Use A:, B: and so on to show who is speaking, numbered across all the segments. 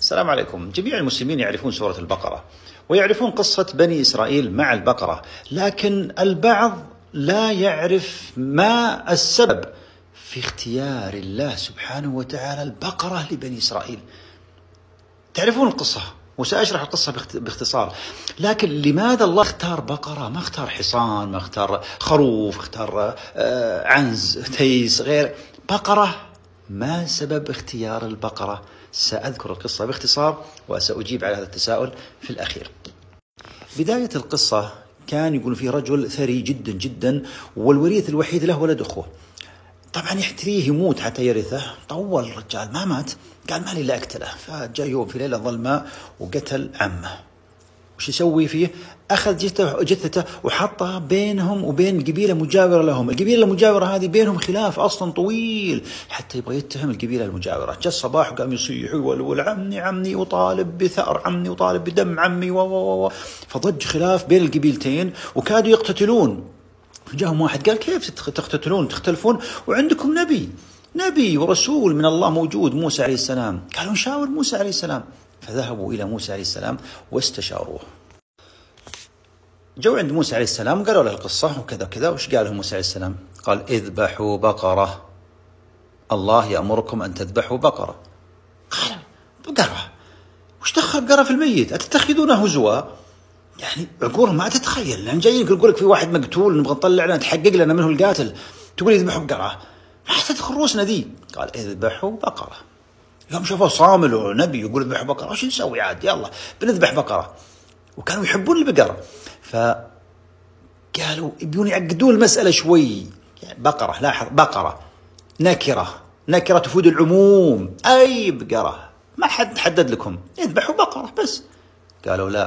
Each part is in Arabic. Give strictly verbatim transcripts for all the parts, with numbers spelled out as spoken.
A: السلام عليكم. جميع المسلمين يعرفون سورة البقرة ويعرفون قصة بني إسرائيل مع البقرة، لكن البعض لا يعرف ما السبب في اختيار الله سبحانه وتعالى البقرة لبني إسرائيل. تعرفون القصة وسأشرح القصة باختصار، لكن لماذا الله اختار بقرة؟ ما اختار حصان، ما اختار خروف، اختار عنز، تيس، غير بقرة. ما سبب اختيار البقرة؟ سأذكر القصة باختصار وسأجيب على هذا التساؤل في الأخير. بداية القصة كان يقول فيه رجل ثري جدا جدا، والوريث الوحيد له ولد أخوه. طبعا يحتريه يموت حتى يرثه. طول الرجال ما مات، قال ما لي إلا أقتله. فجاء يوم في ليلة ظلماء وقتل عمه. وش يسوي فيه؟ أخذ جثته وحطها بينهم وبين قبيلة مجاورة لهم. القبيلة المجاورة هذه بينهم خلاف أصلا طويل، حتى يبغى يتهم القبيلة المجاورة. جاء الصباح وقام يصيح ويقول عمي عمي وطالب بثأر عمي وطالب بدم عمي و و و فضج خلاف بين القبيلتين وكادوا يقتتلون. جاءهم واحد قال كيف تقتتلون تختلفون وعندكم نبي نبي ورسول من الله موجود، موسى عليه السلام. قالوا نشاور موسى عليه السلام. فذهبوا إلى موسى عليه السلام واستشاروه. جو عند موسى عليه السلام قالوا له القصة وكذا كذا. وش قال لهم موسى عليه السلام؟ قال اذبحوا بقرة، الله يأمركم أن تذبحوا بقرة. قال بقرة؟ وش دخل بقرة في الميت؟ أتتخذونه هزوا؟ يعني عقولهم ما تتخيل، لأن جايين يقول لك في واحد مقتول نبغى نطلع لنا تحقق لنا منه القاتل، تقول يذبحوا بقرة؟ ما تدخل روسنا ذي. قال اذبحوا بقرة. يوم شافوا صامل ونبي يقول اذبحوا بقرة، وش نسوي عاد؟ يلا بنذبح بقرة. وكانوا يحبون البقرة، فقالوا يبون يعقدون المسألة شوي. يعني بقرة، لاحظ بقرة نكرة، نكرة تفيد العموم، أي بقرة، ما حد حدد لكم، يذبحوا بقرة بس. قالوا لا،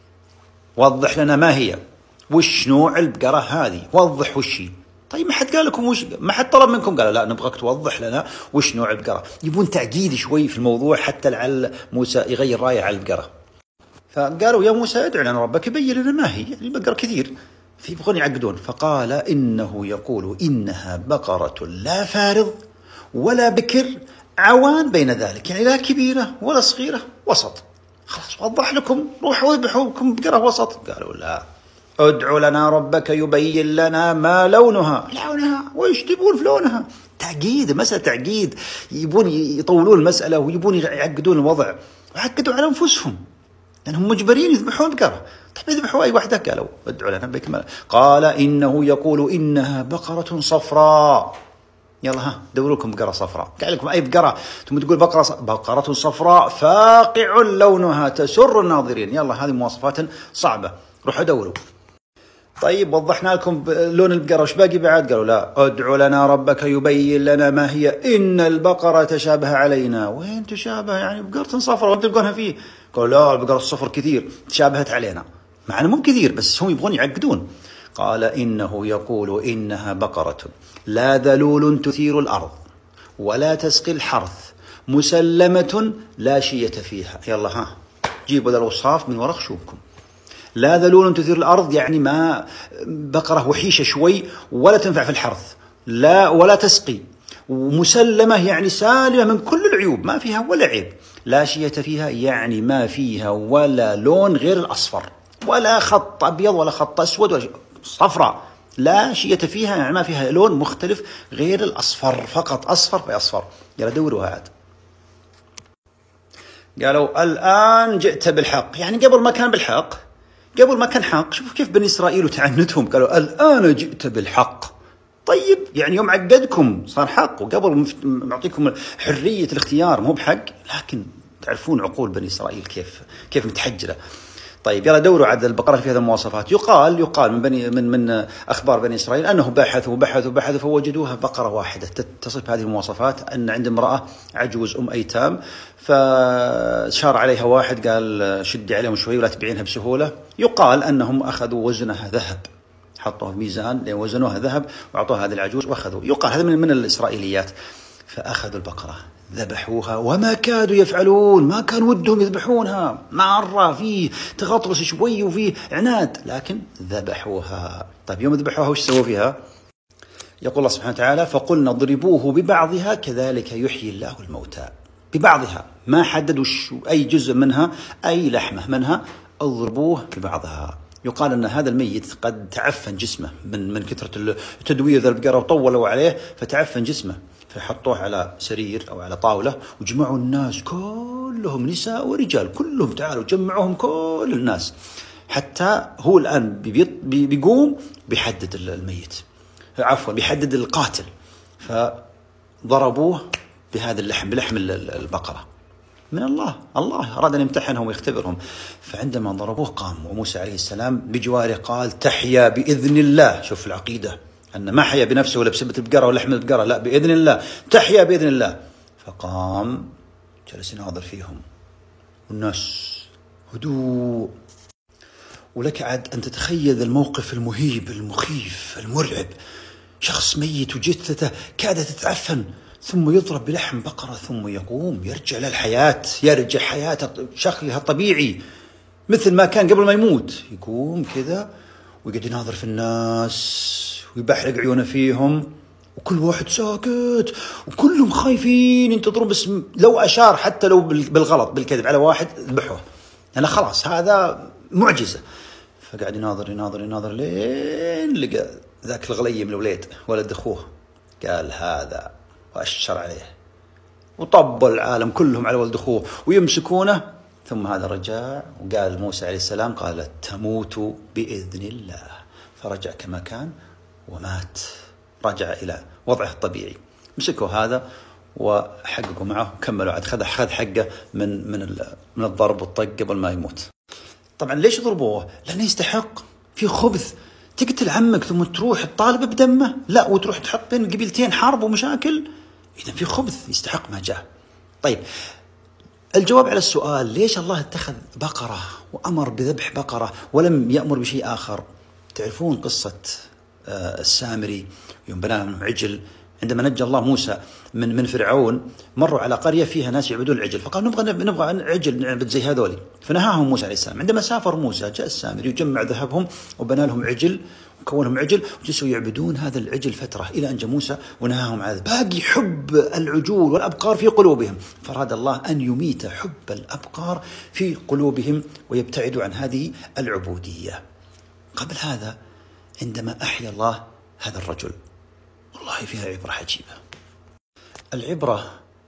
A: وضح لنا ما هي، وش نوع البقرة هذه، وضح وش هي. طيب ما حد قال لكم وش، ما حد طلب منكم. قالوا لا، نبغاك توضح لنا وش نوع البقرة. يبون تعقيد شوي في الموضوع حتى لعل موسى يغير رايه على البقرة. فقالوا يا موسى ادع لنا ربك يبين لنا ما هي، البقرة كثير فيبغون يعقدون. فقال إنه يقول إنها بقرة لا فارض ولا بكر عوان بين ذلك، يعني لا كبيرة ولا صغيرة، وسط. خلاص وضح لكم، روحوا اذبحوا لكم بقرة وسط. قالوا لا، ادع لنا ربك يبين لنا ما لونها. لونها؟ وإيش تبون في لونها؟ تعقيد، مسألة تعقيد، يبون يطولون المسألة ويبون يعقدون الوضع، وعقدوا على أنفسهم لأنهم مجبرين يذبحون بقرة. طيب يذبحوا أي واحدة. قالوا ادعوا لنا بكمل. قال إنه يقول إنها بقرة صفراء. يلا ها دوروا لكم بقرة صفراء. قال لكم أي بقرة، ثم تقول بقرة ص... بقرة صفراء فاقع لونها تسر الناظرين. يلا هذه مواصفات صعبة، روحوا دوروا. طيب وضحنا لكم لون البقرة، وش باقي بعد؟ قالوا لا، ادعوا لنا ربك يبين لنا ما هي، إن البقرة تشابه علينا. وين تشابه؟ يعني بقرة صفراء وانت تلقونها فيه. قالوا لا، البقرة الصفر كثير تشابهت علينا، مع أنه مو كثير بس هم يبغون يعقدون. قال إنه يقول إنها بقرة لا ذلول تثير الأرض ولا تسقي الحرث مسلمة لا شية فيها. يلا ها جيبوا ذا الوصاف من ورق شوفكم. لا ذلول تثير الأرض يعني ما بقرة وحيشة شوي ولا تنفع في الحرث، لا ولا تسقي. ومسلمة يعني سالمة من كل العيوب، ما فيها ولا عيب. لا شية فيها يعني ما فيها ولا لون غير الأصفر، ولا خط أبيض ولا خط أسود ولا صفراء. لا شية فيها يعني ما فيها لون مختلف غير الأصفر، فقط أصفر في أصفر. يلا دوروا هاد. قالوا الآن جئت بالحق، يعني قبل ما كان بالحق، قبل ما كان حق. شوفوا كيف بني إسرائيل وتعنتهم، قالوا الآن جئت بالحق. طيب يعني يوم عقدكم صار حق، وقبل معطيكم حرية الاختيار مو بحق. لكن تعرفون عقول بني إسرائيل كيف كيف متحجرة. طيب يلا دوروا عدد البقرة في هذه المواصفات. يقال يقال من بني من من أخبار بني إسرائيل أنه بحثوا وبحثوا وبحثوا فوجدوها بقرة واحدة تتصف هذه المواصفات، أن عند امرأة عجوز أم أيتام، فشار عليها واحد قال شدي عليهم شوي ولا تبيعينها بسهولة. يقال أنهم أخذوا وزنها ذهب، حطوها في ميزان وزنوها ذهب وأعطوها هذه العجوز وأخذوا. يقال هذا من من الإسرائيليات. فأخذوا البقرة ذبحوها وما كادوا يفعلون، ما كان ودهم يذبحونها، مرة فيه تغطرس شوي وفيه عناد، لكن ذبحوها. طيب يوم ذبحوها وش سووا فيها؟ يقول الله سبحانه وتعالى فقلنا اضربوه ببعضها كذلك يحيي الله الموتى. ببعضها، ما حددوا أي جزء منها، أي لحمة منها، اضربوه ببعضها. يقال أن هذا الميت قد تعفن جسمه من من كثرة التدوير ذا البقرة، وطولوا عليه فتعفن جسمه، فحطوه على سرير أو على طاولة وجمعوا الناس كلهم، نساء ورجال كلهم، تعالوا جمعوهم كل الناس، حتى هو الآن بيقوم بيحدد الميت، عفوا بيحدد القاتل، فضربوه بهذا اللحم، بلحم البقرة. من الله، الله أراد أن يمتحنهم ويختبرهم. فعندما ضربوه قام، وموسى عليه السلام بجواره قال تحيا بإذن الله. شوف العقيدة، أن ما حيا بنفسه ولا بسبة البقرة ولا لحم البقرة، لا، بإذن الله، تحيا بإذن الله. فقام جلس يناظر فيهم، والناس هدوء. ولك عاد أن تتخيل الموقف المهيب المخيف المرعب، شخص ميت وجثته كادت تتعفن، ثم يضرب بلحم بقرة، ثم يقوم يرجع للحياة، يرجع حياته شكلها الطبيعي مثل ما كان قبل ما يموت. يقوم كذا ويقعد يناظر في الناس ويبحرق عيونه فيهم، وكل واحد ساكت وكلهم خايفين ينتظرون، بس لو أشار حتى لو بالغلط بالكذب على واحد ذبحوه، أنا خلاص هذا معجزة. فقاعد يناظر يناظر يناظر لين لقى ذاك الغليم الوليد ولد أخوه، قال هذا، وأشر عليه، وطب العالم كلهم على ولد أخوه ويمسكونه. ثم هذا رجع وقال موسى عليه السلام قال تموت بإذن الله، فرجع كما كان ومات، رجع إلى وضعه الطبيعي. مسكوا هذا وحققوا معه وكملوا، عاد خذ خذ حقه من من من الضرب والطق قبل ما يموت. طبعا ليش ضربوه؟ لأنه يستحق، في خبث، تقتل عمك ثم تروح تطالب بدمه، لا، وتروح تحط بين قبيلتين حرب ومشاكل، إذا في خبث، يستحق ما جاء. طيب الجواب على السؤال ليش الله اتخذ بقرة وأمر بذبح بقرة ولم يأمر بشيء آخر؟ تعرفون قصة السامري يوم بنى لهم عجل، عندما نجى الله موسى من من فرعون، مروا على قرية فيها ناس يعبدون العجل، فقالوا نبغى نبغى عجل نعبد زي هذولي، فنهاهم موسى عليه السلام. عندما سافر موسى جاء السامري وجمع ذهبهم وبنى لهم عجل وكون لهم عجل، وجلسوا يعبدون هذا العجل فترة إلى أن جاء موسى ونهاهم عن باقي حب العجول والأبقار في قلوبهم، فراد الله أن يميت حب الأبقار في قلوبهم ويبتعدوا عن هذه العبودية. قبل هذا عندما أحيا الله هذا الرجل، والله فيها عبرة عجيبة. العبرة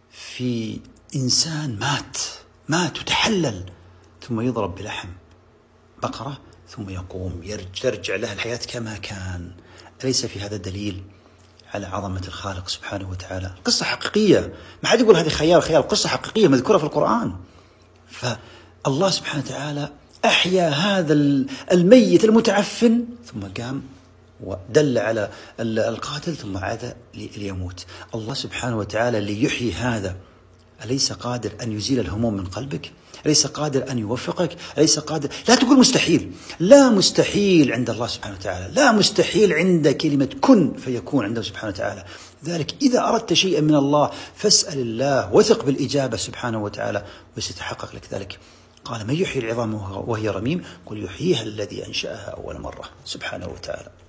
A: في إنسان مات مات وتحلل، ثم يضرب بلحم بقرة، ثم يقوم يرجع لها الحياة كما كان. أليس في هذا دليل على عظمة الخالق سبحانه وتعالى؟ قصة حقيقية، ما حد يقول هذه خيال خيال، قصة حقيقية مذكورة في القرآن. فالله سبحانه وتعالى أحيا هذا الميت المتعفن، ثم قام ودل على القاتل ثم عاد ليموت. الله سبحانه وتعالى ليحيي هذا، أليس قادر أن يزيل الهموم من قلبك؟ أليس قادر أن يوفقك؟ أليس قادر؟ لا تقول مستحيل، لا مستحيل عند الله سبحانه وتعالى، لا مستحيل عند كلمة كن فيكون عنده سبحانه وتعالى. ذلك إذا أردت شيئا من الله فاسأل الله، وثق بالإجابة سبحانه وتعالى وسيتحقق لك ذلك. قال من يحيي العظام وهي رميم؟ قل يحييها الذي أنشأها أول مرة سبحانه وتعالى.